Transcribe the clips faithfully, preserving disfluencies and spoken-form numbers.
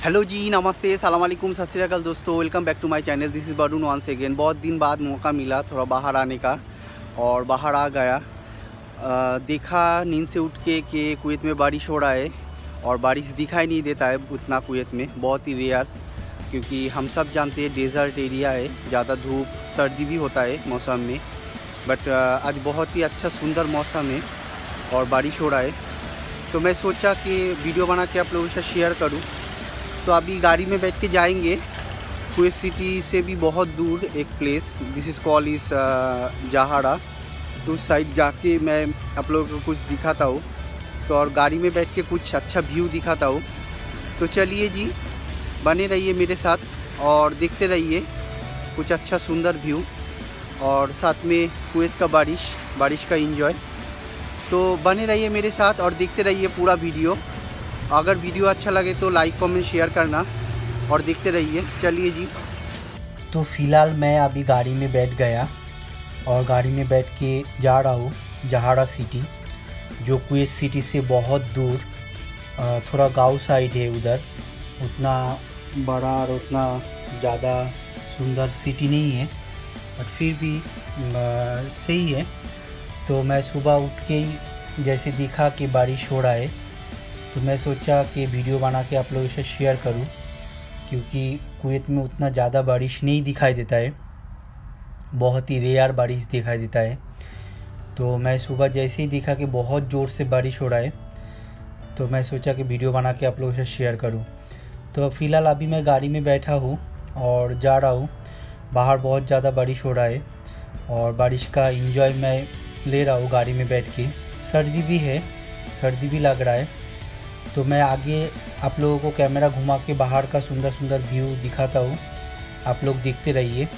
Hello जी, नमस्ते, सलाम अलैकुम, सत श्री अकाल दोस्तों। Welcome back to my channel. This is Barun once again. बहुत दिन बाद मौका मिला थोड़ा बाहर आने का और बाहर आ गया। आ, देखा नींद से उठ के कि कुवैत में बारिश हो रहा है और बारिश दिखाई नहीं देता है उतना कुवैत में, बहुत ही रेयर, क्योंकि हम सब जानते हैं डेजर्ट एरिया है, ज़्यादा धूप सर्दी भी होता है मौसम में। बट आज बहुत ही अच्छा सुंदर मौसम है और बारिश हो रहा है, तो मैं सोचा कि वीडियो बना के आप लोगों से शेयर करूं। तो अभी गाड़ी में बैठ के जाएंगे कुवैत सिटी से भी बहुत दूर एक प्लेस, दिस इज़ कॉल इस जहाड़ा। तो उस साइड जाके मैं आप लोगों को कुछ दिखाता हूँ, तो और गाड़ी में बैठ के कुछ अच्छा व्यू दिखाता हूँ। तो चलिए जी, बने रहिए मेरे साथ और देखते रहिए कुछ अच्छा सुंदर व्यू और साथ में कुवैत का बारिश बारिश का एंजॉय। तो बने रहिए मेरे साथ और देखते रहिए पूरा वीडियो। अगर वीडियो अच्छा लगे तो लाइक कमेंट शेयर करना और देखते रहिए। चलिए जी। तो फ़िलहाल मैं अभी गाड़ी में बैठ गया और गाड़ी में बैठ के जा रहा हूँ जहाड़ा सिटी, जो कुवैत सिटी से बहुत दूर, थोड़ा गांव साइड है उधर। उतना बड़ा और उतना ज़्यादा सुंदर सिटी नहीं है, बट फिर भी सही है। तो मैं सुबह उठ के ही जैसे देखा कि बारिश हो रहा है, तो मैं सोचा कि वीडियो बना के आप लोगों से शेयर करूं, क्योंकि कुवैत में उतना ज़्यादा बारिश नहीं दिखाई देता है, बहुत ही रेयर बारिश दिखाई देता है। तो मैं सुबह जैसे ही देखा कि बहुत ज़ोर से बारिश हो रहा है, तो मैं सोचा कि वीडियो बना के आप लोगों से शेयर करूं। तो फ़िलहाल अभी मैं गाड़ी में बैठा हूं और जा रहा हूं। बाहर बहुत ज़्यादा बारिश हो रहा है और बारिश का एंजॉय मैं ले रहा हूं गाड़ी में बैठ के। सर्दी भी है, सर्दी भी लग रहा है। तो मैं आगे आप लोगों को कैमरा घुमा के बाहर का सुंदर सुंदर व्यू दिखाता हूँ, आप लोग देखते रहिए।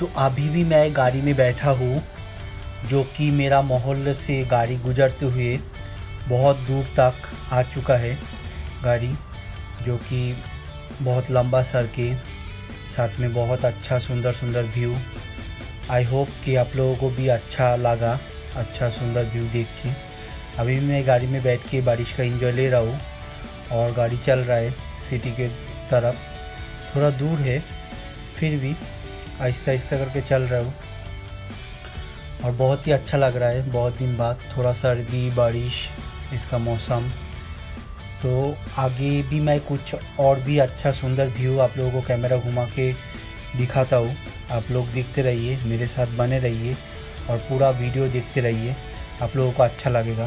तो अभी भी मैं गाड़ी में बैठा हूँ, जो कि मेरा मोहल्ले से गाड़ी गुजरते हुए बहुत दूर तक आ चुका है गाड़ी, जो कि बहुत लंबा सड़क है, साथ में बहुत अच्छा सुंदर सुंदर व्यू। आई होप कि आप लोगों को भी अच्छा लगा, अच्छा सुंदर व्यू देख के। अभी मैं गाड़ी में बैठ के बारिश का एंजॉय ले रहा हूँ और गाड़ी चल रहा है सिटी के तरफ। थोड़ा दूर है, फिर भी आहिस्ता आहिस्ता करके चल रहा हूँ और बहुत ही अच्छा लग रहा है। बहुत दिन बाद थोड़ा सर्दी बारिश इसका मौसम। तो आगे भी मैं कुछ और भी अच्छा सुंदर व्यू आप लोगों को कैमरा घुमा के दिखाता हूँ। आप लोग देखते रहिए, मेरे साथ बने रहिए और पूरा वीडियो देखते रहिए, आप लोगों को अच्छा लगेगा।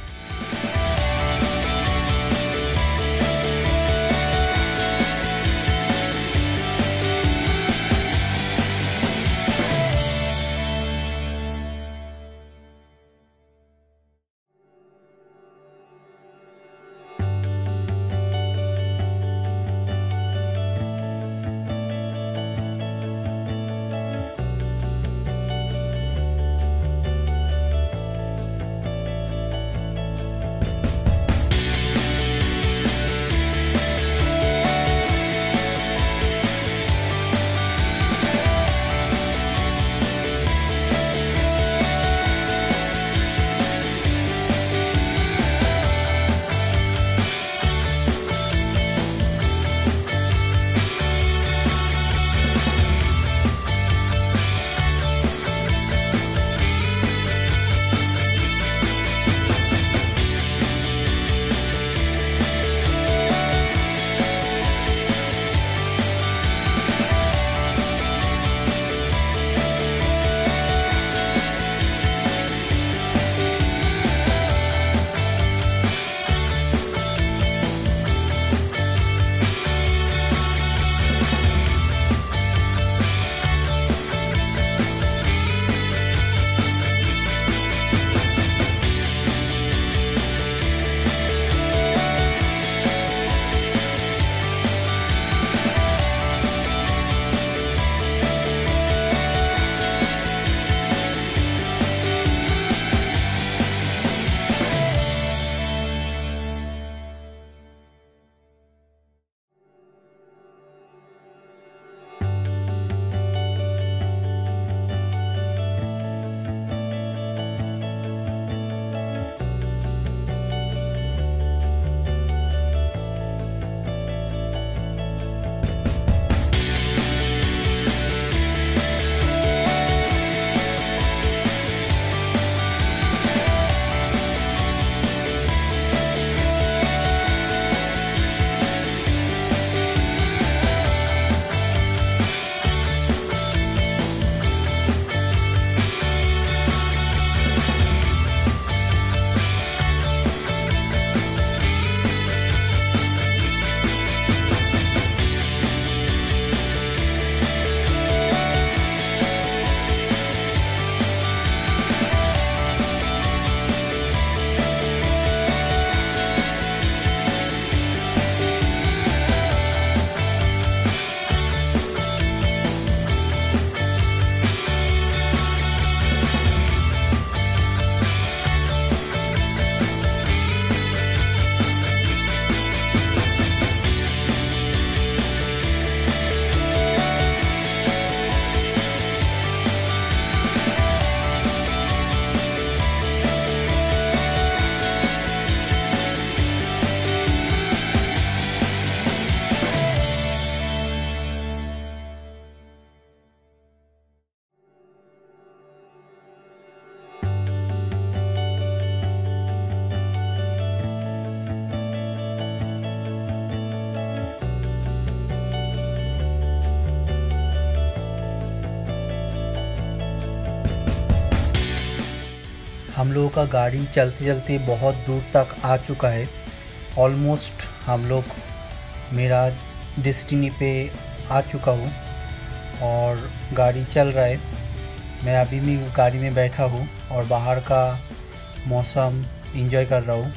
हम लोगों का गाड़ी चलते चलते बहुत दूर तक आ चुका है। ऑलमोस्ट हम लोग मेरा डेस्टिनी पे आ चुका हूँ और गाड़ी चल रहा है। मैं अभी भी गाड़ी में बैठा हूँ और बाहर का मौसम एंजॉय कर रहा हूँ।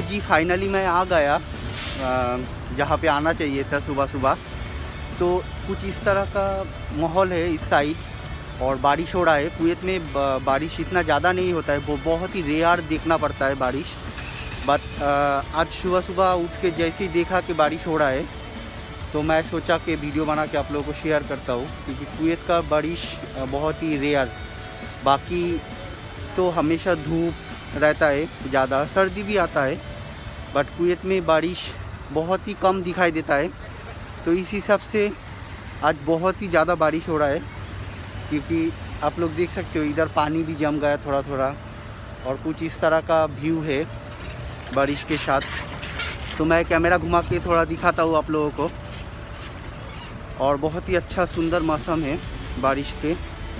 जी फाइनली मैं आ गया जहाँ पे आना चाहिए था सुबह सुबह। तो कुछ इस तरह का माहौल है इस साइड और बारिश हो रहा है। कुवैत में बारिश इतना ज़्यादा नहीं होता है, वो बहुत ही रेयर देखना पड़ता है बारिश। बट आज सुबह सुबह उठ के जैसे ही देखा कि बारिश हो रहा है तो मैं सोचा कि वीडियो बना के आप लोगों को शेयर करता हूँ, क्योंकि कुवैत का बारिश बहुत ही रेयर, बाकी तो हमेशा धूप रहता है, ज़्यादा सर्दी भी आता है, बट कुवैत में बारिश बहुत ही कम दिखाई देता है। तो इस हिसाब से आज बहुत ही ज़्यादा बारिश हो रहा है, क्योंकि आप लोग देख सकते हो इधर पानी भी जम गया थोड़ा थोड़ा, और कुछ इस तरह का व्यू है बारिश के साथ। तो मैं कैमरा घुमा के थोड़ा दिखाता हूँ आप लोगों को, और बहुत ही अच्छा सुंदर मौसम है बारिश के।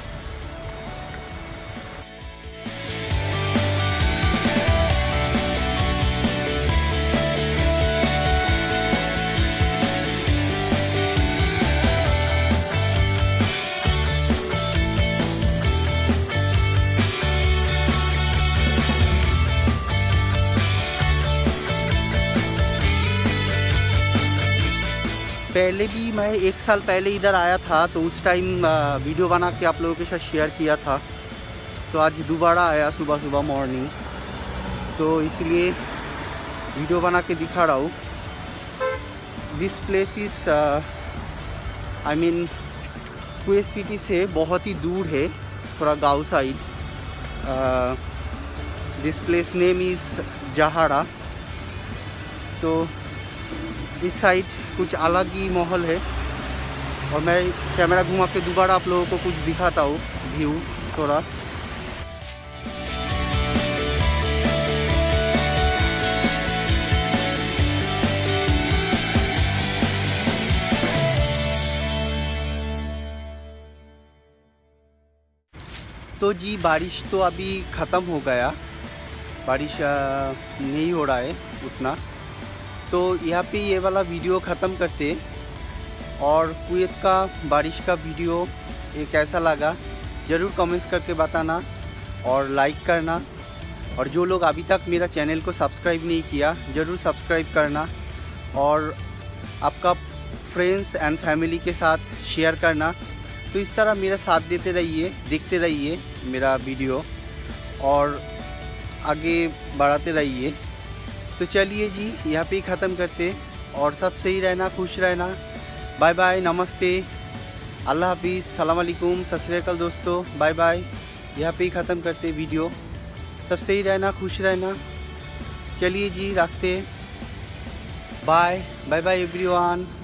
पहले भी मैं एक साल पहले इधर आया था, तो उस टाइम वीडियो बना के आप लोगों के साथ शेयर किया था। तो आज दोबारा आया सुबह सुबह मॉर्निंग, तो इसलिए वीडियो बना के दिखा रहा हूँ। This place is I mean Kuwait City से बहुत ही दूर है, थोड़ा गाँव side. This place name is Jahra. तो इस साइड कुछ अलग ही माहौल है, और मैं कैमरा घुमा के दोबारा आप लोगों को कुछ दिखाता हूँ व्यू थोड़ा। तो जी बारिश तो अभी ख़त्म हो गया, बारिश नहीं हो रहा है उतना। तो यहाँ पे ये वाला वीडियो ख़त्म करते, और कुवैत का बारिश का वीडियो ये कैसा लगा ज़रूर कमेंट्स करके बताना और लाइक करना। और जो लोग अभी तक मेरा चैनल को सब्सक्राइब नहीं किया ज़रूर सब्सक्राइब करना, और आपका फ्रेंड्स एंड फैमिली के साथ शेयर करना। तो इस तरह मेरा साथ देते रहिए, देखते रहिए मेरा वीडियो और आगे बढ़ाते रहिए। तो चलिए जी यहाँ पे ही ख़त्म करते, और सब सही रहना, खुश रहना। बाय बाय, नमस्ते, अल्लाह हाफिज़, सलाम अलैकुम, सत श्री अकाल दोस्तों, बाय बाय। यहाँ पे ही ख़त्म करते वीडियो। सब सही रहना, खुश रहना। चलिए जी रखते, बाय बाय बाय एवरीवन।